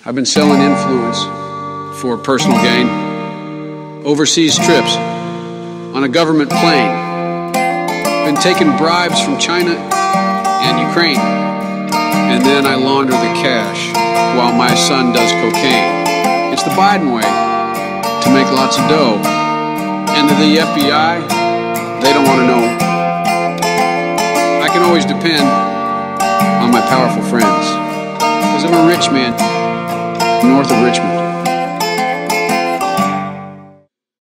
I've been selling influence for personal gain, overseas trips, on a government plane, been taking bribes from China and Ukraine, and then I launder the cash while my son does cocaine. It's the Biden way to make lots of dough, and the FBI, they don't want to know. I can always depend on my powerful friends, because I'm a rich man north of Richmond.